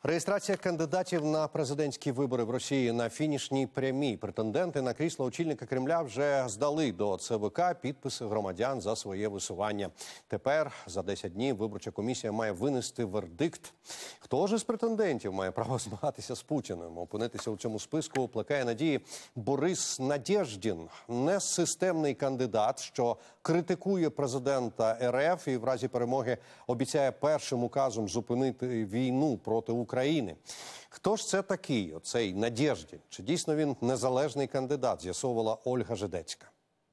Реєстрація кандидатів на президентські вибори в Росії на фінішній прямій. Претенденти на крісло очільника Кремля вже здали до ЦВК підписи громадян за своє висування. Тепер за 10 днів виборча комісія має винести вердикт. Хто ж із претендентів має право змагатися з Путіним? Опинитися у цьому списку плекає надії Борис Надєждін. Несистемний кандидат, що критикує президента РФ і в разі перемоги обіцяє першим указом зупинити війну проти України. Хто ж це такий, оцей Надєждін? Чи дійсно він незалежний кандидат, з'ясовувала Ольга Жидецька.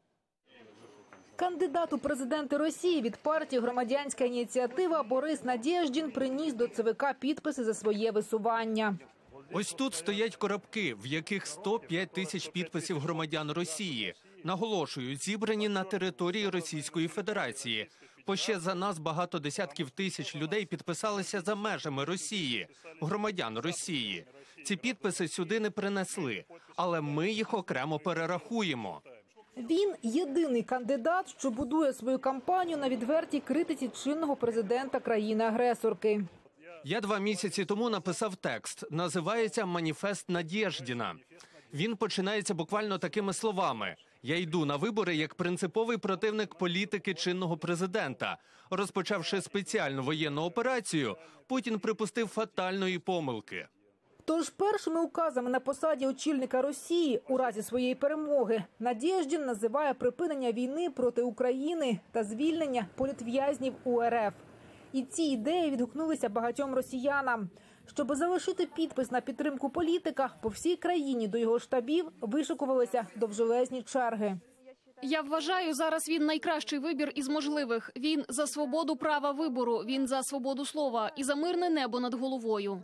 Кандидат у президенти Росії від партії «Громадянська ініціатива» Борис Надєждін приніс до ЦВК підписи за своє висування. Ось тут стоять коробки, в яких 105 тисяч підписів громадян Росії. Наголошую, зібрані на території Російської Федерації. Бо ще за нас багато десятків тисяч людей підписалися за межами Росії, громадян Росії. Ці підписи сюди не принесли, але ми їх окремо перерахуємо. Він єдиний кандидат, що будує свою кампанію на відвертій критиці чинного президента країни-агресорки. Я 2 місяці тому написав текст, називається «Маніфест Надєждіна». Він починається буквально такими словами. Я йду на вибори як принциповий противник політики чинного президента. Розпочавши спеціальну воєнну операцію, Путін припустив фатальної помилки. Тож першими указами на посаді очільника Росії у разі своєї перемоги Надєждін називає припинення війни проти України та звільнення політв'язнів УРФ. І ці ідеї відгукнулися багатьом росіянам. Щоб залишити підпис на підтримку політика, по всій країні до його штабів вишикувалися довжелезні черги. Я вважаю, зараз він найкращий вибір із можливих. Він за свободу права вибору, він за свободу слова і за мирне небо над головою.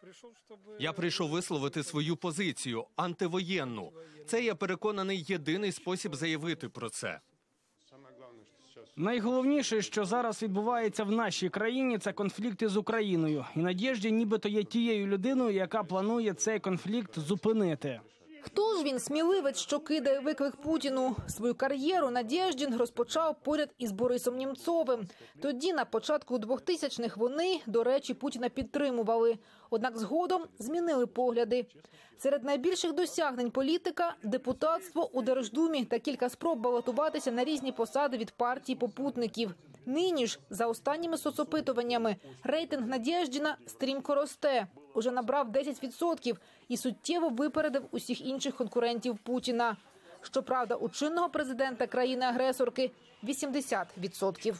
Я прийшов висловити свою позицію, антивоєнну. Це, я переконаний, єдиний спосіб заявити про це. Найголовніше, що зараз відбувається в нашій країні, це конфлікти з Україною. І Надєждін нібито є тією людиною, яка планує цей конфлікт зупинити. Хто ж він, сміливець, що кидає виклик Путіну? Свою кар'єру Надєждін розпочав поряд із Борисом Німцовим. Тоді, на початку 2000-х, вони, до речі, Путіна підтримували. Однак згодом змінили погляди. Серед найбільших досягнень політика – депутатство у Держдумі та кілька спроб балотуватися на різні посади від партій попутників. Нині ж, за останніми соцопитуваннями, рейтинг Надєждіна стрімко росте. Уже набрав 10% і суттєво випередив усіх інших конкурентів Путіна. Щоправда, у чинного президента країни-агресорки – 80%.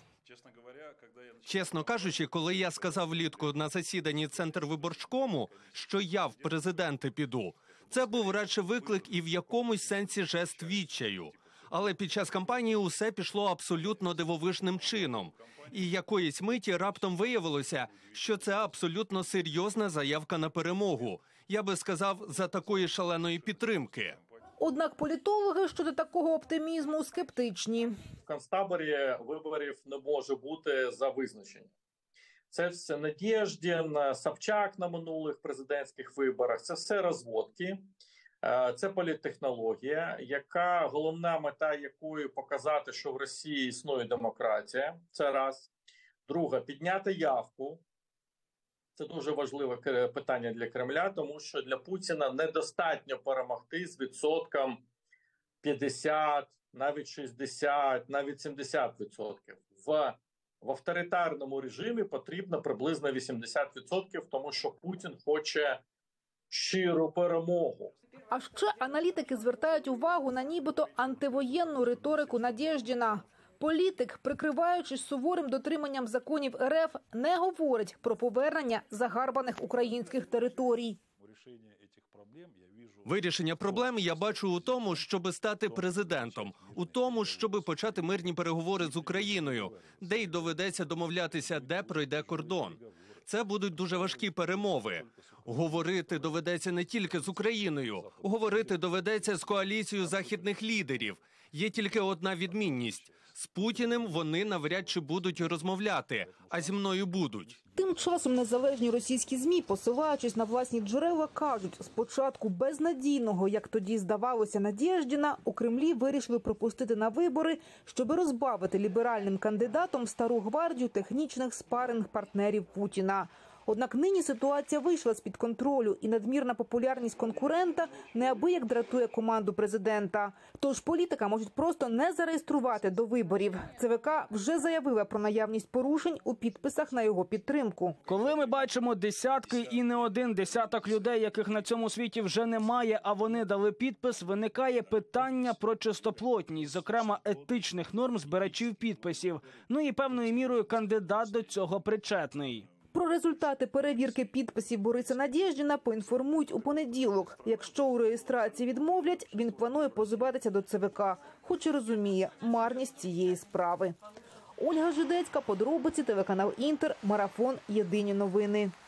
Чесно кажучи, коли я сказав влітку на засіданні Центрвиборчкому, що я в президенти піду, це був радше виклик і в якомусь сенсі жест відчаю. Але під час кампанії усе пішло абсолютно дивовижним чином. І якоїсь миті раптом виявилося, що це абсолютно серйозна заявка на перемогу. Я би сказав, за такої шаленої підтримки. Однак політологи щодо такого оптимізму скептичні. В концтаборі виборів не може бути за визначення. Це все Надєждін, Собчак на минулих президентських виборах, це все розводки. Це політтехнологія, яка головна мета якої показати, що в Росії існує демократія. Це раз. Друге, підняти явку. Це дуже важливе питання для Кремля, тому що для Путіна недостатньо перемогти з відсотком 50, навіть 60, навіть 70%. В авторитарному режимі потрібно приблизно 80%, тому що Путін хоче щиру перемогу. А ще аналітики звертають увагу на нібито антивоєнну риторику Надєждіна. Політик, прикриваючись суворим дотриманням законів РФ, не говорить про повернення загарбаних українських територій. Вирішення проблеми я бачу у тому, щоб стати президентом, у тому, щоб почати мирні переговори з Україною, де й доведеться домовлятися, де пройде кордон. Це будуть дуже важкі перемови. Говорити доведеться не тільки з Україною, говорити доведеться з коаліцією західних лідерів. Є тільки одна відмінність. З Путіним вони навряд чи будуть розмовляти, а зі мною будуть. Тим часом незалежні російські ЗМІ, посилаючись на власні джерела, кажуть, спочатку безнадійного, як тоді здавалося, Надєждіна, у Кремлі вирішили пропустити на вибори, щоб розбавити ліберальним кандидатом стару гвардію технічних спаринг-партнерів Путіна. Однак нині ситуація вийшла з-під контролю, і надмірна популярність конкурента неабияк дратує команду президента. Тож політика можуть просто не зареєструвати до виборів. ЦВК вже заявила про наявність порушень у підписах на його підтримку. Коли ми бачимо десятки і не один десяток людей, яких на цьому світі вже немає, а вони дали підпис, виникає питання про чистоплотність, зокрема етичних норм збирачів підписів. Ну і певною мірою кандидат до цього причетний. Про результати перевірки підписів Бориса Надєждіна поінформують у понеділок. Якщо у реєстрації відмовлять, він планує позиватися до ЦВК, хоч і розуміє марність цієї справи. Ольга Жидецька, подробиці, телеканал «Інтер», Марафон, Єдині новини.